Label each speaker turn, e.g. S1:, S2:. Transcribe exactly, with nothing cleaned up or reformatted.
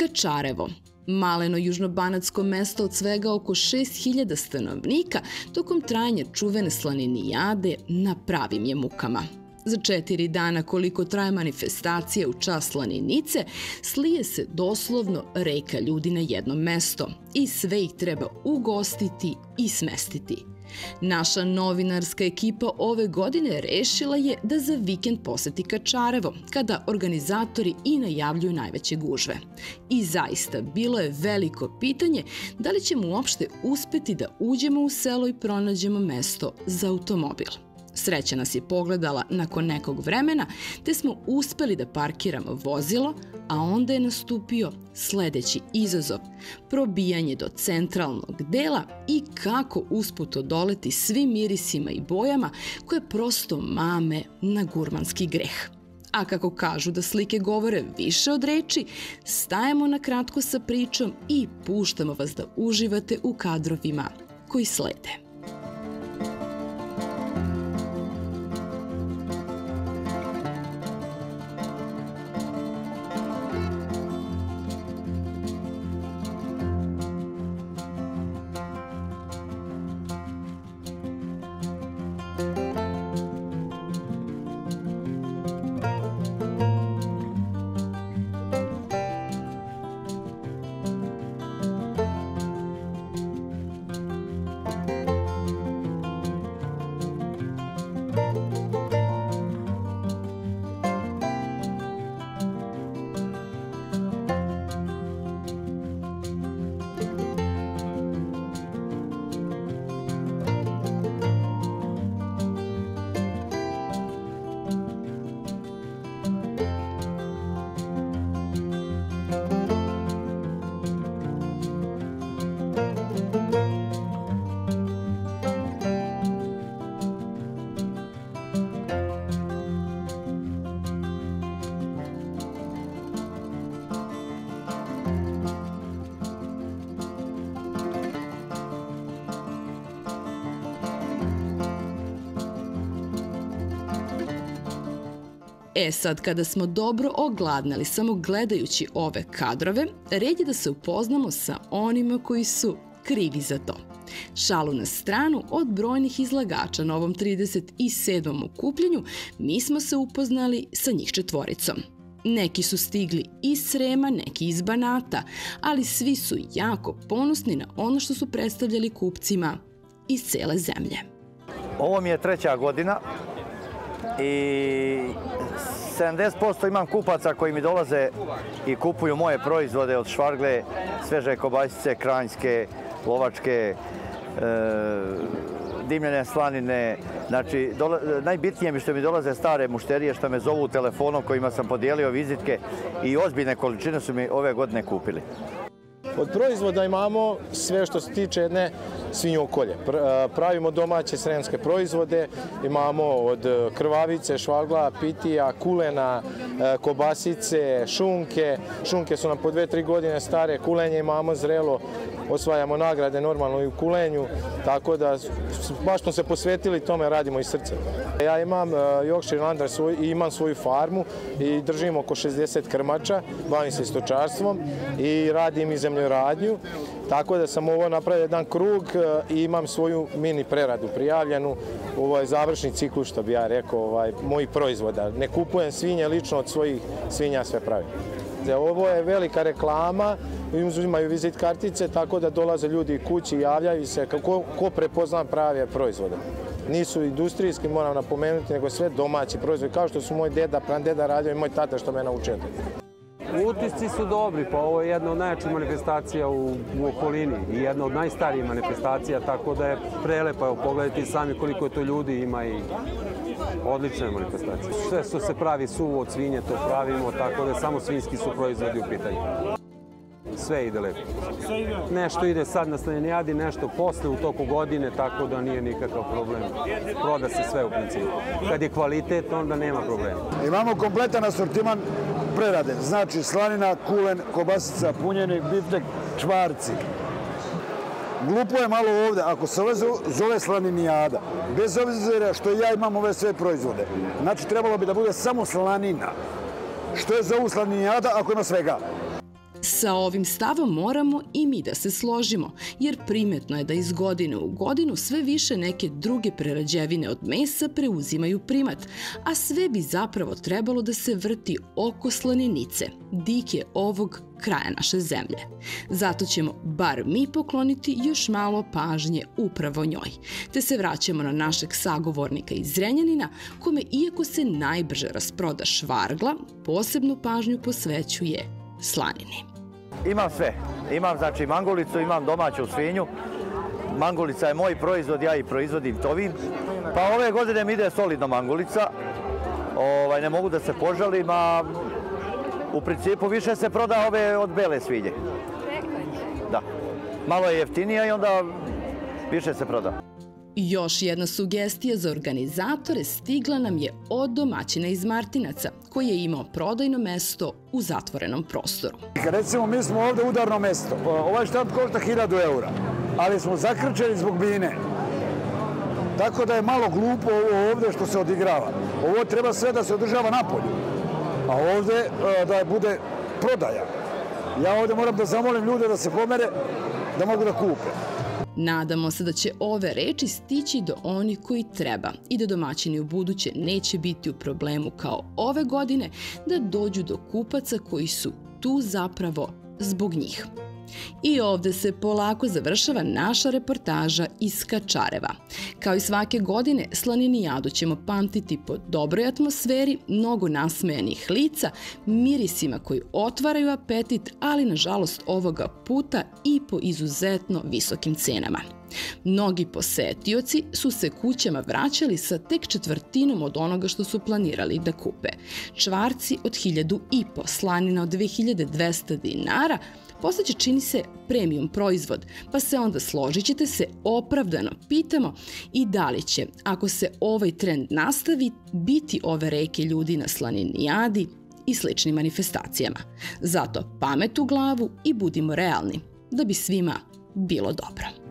S1: Čarevo. Maleno južnobanatsko mesto od svega oko šest hiljada stanovnika tokom trajanja čuvene slaninijade na pravim je mukama. Za četiri dana koliko traje manifestacija u čast slaninice, slije se doslovno reka ljudi na jedno mesto i sve ih treba ugostiti i smestiti. Naša novinarska ekipa ove godine rešila je da za vikend poseti Kačarevo, kada organizatori i najavljuju najveće gužve. I zaista, bilo je veliko pitanje da li ćemo uopšte uspeti da uđemo u selo i pronađemo mesto za automobil. Sreća nas je pogledala nakon nekog vremena, te smo uspeli da parkiramo vozilo, a onda je nastupio sledeći izazov – probijanje do centralnog dela i kako usput odoleti svim mirisima i bojama koje prosto mame na gurmanski greh. A kako kažu da slike govore više od reči, stajemo na kratko sa pričom i puštamo vas da uživate u kadrovima koji slede. E sad, kada smo dobro ogladnali samo gledajući ove kadrove, red je da se upoznamo sa onima koji su krivi za to. Šalu na stranu, od brojnih izlagača na ovom trideset sedmom okupljanju mi smo se upoznali sa njih četvoricom. Neki su stigli iz Srema, neki iz Banata, ali svi su jako ponosni na ono što su predstavljali kupcima iz cele zemlje.
S2: Ovo mi je treća godina i sedamdeset posto imam kupaca koji mi dolaze i kupuju moje proizvode od švargle, sveže kobasice, kranjske, lovačke, dimljene slanine. Znači, najbitnije mi što mi dolaze stare mušterije što me zovu telefonom kojima sam podijelio vizitke i ozbiljne količine su mi ove godine kupili.
S3: Od proizvoda imamo sve što se tiče jedne svinjokolje. Pravimo domaće sremske proizvode, imamo od krvavice, švagla, pitija, kulena, kobasice, šunke. Šunke su nam po dve, tri godine stare, kulenje imamo zrelo, osvajamo nagrade normalno i u kulenju, tako da baš smo se posvetili tome, radimo iz srca. Ja imam Yorkshire Lander i imam svoju farmu i držim oko šezdeset krmača, bavim se stočarstvom i radim i zemljoradnju, tako da sam ovo napravio jedan krug i imam svoju mini preradu prijavljenu. Ovo je završni ciklus, što bi ja rekao, mojih proizvoda. Ne kupujem svinje, lično od svojih svinja sve pravim. Ovo je velika reklama, uzimaju vizit kartice, tako da dolaze ljudi kući i javljaju se ko prepozna prave proizvode. Nisu industrijski, moram napomenuti, nego sve domaći proizvodi, kao što su moj deda, pradeda radio i moj tata što me naučio.
S4: Utisci su dobri, pa ovo je jedna od najjačih manifestacija u okolini i jedna od najstarijih manifestacija, tako da je prelepa. Evo, pogledajte sami koliko to ljudi ima i odlična manifestacija. Sve što se pravi suvo od svinje, to pravimo, tako da samo svinjski su proizvodi u pitanju. Sve ide lepo. Nešto ide sad na slaninijadi, nešto posle u toku godine, tako da nije nikakav problem. Proda se sve u principu. Kad je kvalitet, onda nema problema.
S5: Imamo kompletan asortiman prerade. Znači slanina, kulen, kobasica, punjeni, biftek, čvarci. Glupo je malo ovde, ako se zove slaninijada, bez obzira što ja imam ove sve proizvode, znači trebalo bi da bude samo slanina. Što je zovu slaninijada ako ima svega?
S1: Sa ovim stavom moramo i mi da se složimo, jer primetno je da iz godine u godinu sve više neke druge prerađevine od mesa preuzimaju primat, a sve bi zapravo trebalo da se vrti oko slaninice, dike ovog kraja naše zemlje. Zato ćemo bar mi pokloniti još malo pažnje upravo njoj, te se vraćamo na našeg sagovornika iz Zrenjanina, kome iako se najbrže rasproda švargla, posebnu pažnju posvećuje slanini.
S2: Imam sve. Imam znači mangulicu, imam domaću svinju. Mangulica je moj proizvod, ja i proizvodim tovim. Pa ove godine mi ide solidno mangulica. Ovaj, ne mogu da se požalim, a u principu više se proda ove od bele svinje. Da. Malo je jeftinija i onda više se proda.
S1: Još jedna sugestija za organizatore stigla nam je od domaćina iz Martinaca, koji je imao prodajno mesto u zatvorenom prostoru.
S5: Recimo, mi smo ovde udarno mesto. Ovaj štand košta hiljadu eura, ali smo zakrčeni zbog bine. Tako da je malo glupo ovo ovde što se odigrava. Ovo treba sve da se održava napolju, a ovde da bude prodaja. Ja ovde moram da zamolim ljude da se pomere, da mogu da kupe.
S1: Nadamo se da će ove reči stići do onih koji treba i da domaćini u buduće neće biti u problemu kao ove godine da dođu do kupaca koji su tu zapravo zbog njih. I ovde se polako završava naša reportaža iz Kačareva. Kao i svake godine, slaninijadu ćemo pamtiti po dobroj atmosferi, mnogo nasmejanih lica, mirisima koji otvaraju apetit, ali nažalost ovoga puta i po izuzetno visokim cenama. Mnogi posetioci su se kućama vraćali sa tek četvrtinom od onoga što su planirali da kupe. Čvarci od hiljadu i po, slanina od dve hiljade dvesta dinara, postaće čini se premium proizvod, pa se onda složit ćete se opravdano pitamo i da li će, ako se ovaj trend nastavi, biti ove reke ljudi na slaninijadi i sličnim manifestacijama. Zato pamet u glavu i budimo realni, da bi svima bilo dobro.